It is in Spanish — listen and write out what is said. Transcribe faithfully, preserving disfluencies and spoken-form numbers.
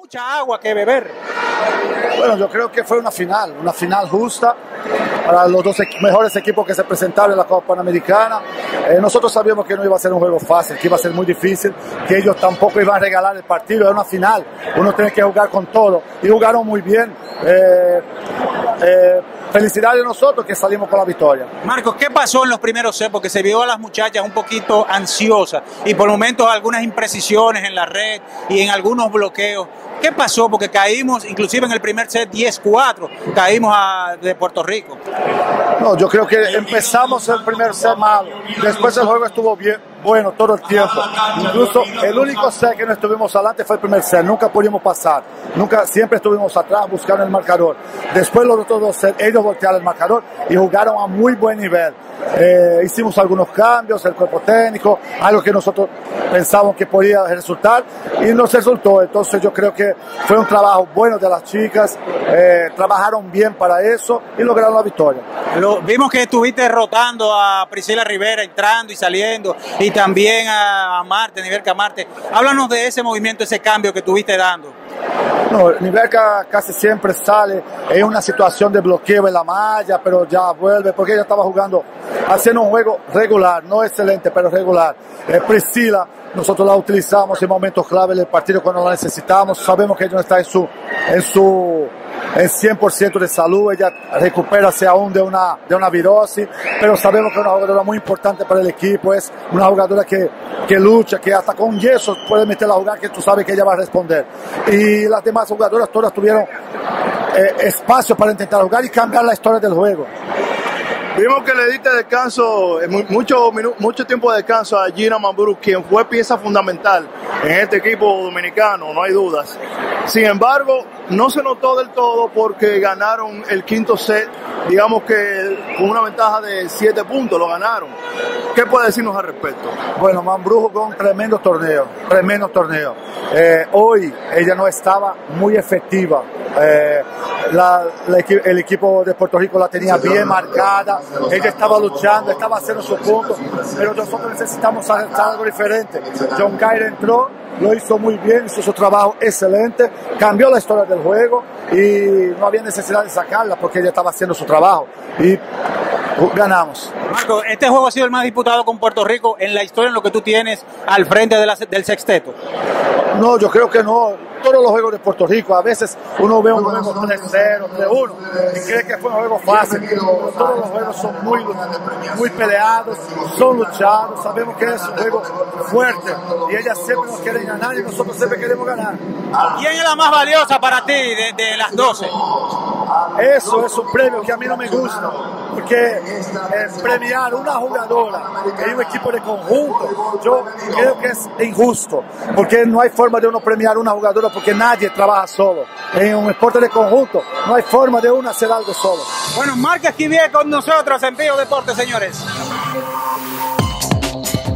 mucha agua que beber. Bueno, yo creo que fue una final, una final justa para los dos mejores equipos que se presentaron en la Copa Panamericana. Eh, nosotros sabíamos que no iba a ser un juego fácil, que iba a ser muy difícil, que ellos tampoco iban a regalar el partido, era una final, uno tiene que jugar con todo, y jugaron muy bien. Eh, eh, Felicidades a nosotros que salimos con la victoria. Marcos, ¿qué pasó en los primeros sets? Porque se vio a las muchachas un poquito ansiosas y por momentos algunas imprecisiones en la red y en algunos bloqueos. ¿Qué pasó? Porque caímos, inclusive en el primer set diez cuatro, caímos a, de Puerto Rico. No, yo creo que empezamos el primer set mal, después el juego estuvo bien, bueno todo el tiempo. Incluso el único set que no estuvimos adelante fue el primer set, nunca pudimos pasar, nunca, siempre estuvimos atrás buscando el marcador. Después los otros dos sets, ellos voltearon el marcador y jugaron a muy buen nivel. Eh, hicimos algunos cambios, el cuerpo técnico, algo que nosotros pensábamos que podía resultar y nos resultó. Entonces yo creo que fue un trabajo bueno de las chicas, eh, trabajaron bien para eso y lograron la victoria. Lo, vimos que estuviste rotando a Priscila Rivera, entrando y saliendo, y también a, a Marte, Niverca Marte. Háblanos de ese movimiento, ese cambio que estuviste dando. No, Niverca casi siempre sale en una situación de bloqueo en la malla, pero ya vuelve porque ella estaba jugando, haciendo un juego regular, no excelente, pero regular. Eh, Priscila, nosotros la utilizamos en momentos clave del partido cuando la necesitamos, sabemos que ella no está en su, en su en cien por ciento de salud, ella recupérase aún de una, de una virosis, pero sabemos que es una jugadora muy importante para el equipo, es una jugadora que, que lucha, que hasta con yeso puede meterla a jugar, que tú sabes que ella va a responder. Y las demás jugadoras todas tuvieron eh, espacio para intentar jugar y cambiar la historia del juego. Vimos que le diste descanso, mucho, mucho tiempo de descanso a Gina Mambrú, quien fue pieza fundamental en este equipo dominicano, no hay dudas. Sin embargo, no se notó del todo porque ganaron el quinto set, digamos que con una ventaja de siete puntos, lo ganaron. ¿Qué puede decirnos al respecto? Bueno, Mambrú jugó un tremendo torneo, tremendo torneo. Eh, hoy ella no estaba muy efectiva. Eh, la, la, el equipo de Puerto Rico la tenía bien marcada, ella estaba luchando, estaba haciendo su punto, pero nosotros necesitamos hacer algo diferente. John Caire entró, lo hizo muy bien, hizo su trabajo excelente, cambió la historia del juego y no había necesidad de sacarla porque ella estaba haciendo su trabajo y ganamos. Marco, este juego ha sido el más disputado con Puerto Rico en la historia, en lo que tú tienes al frente de la, del sexteto. No, yo creo que no. Todos los juegos de Puerto Rico, a veces uno ve un juego tres cero, tres uno y cree que fue un juego fácil, pero todos los juegos son muy, muy peleados, son luchados, sabemos que es un juego fuerte y ellas siempre nos quieren ganar y nosotros siempre queremos ganar. ¿Quién es la más valiosa para ti de, de las doce? Eso es un premio que a mí no me gusta, porque eh, premiar una jugadora en un equipo de conjunto, yo creo que es injusto, porque no hay forma de uno premiar una jugadora porque nadie trabaja solo. En un deporte de conjunto no hay forma de uno hacer algo solo. Bueno, Marca Esquivier con nosotros en Vivo Deportes, señores.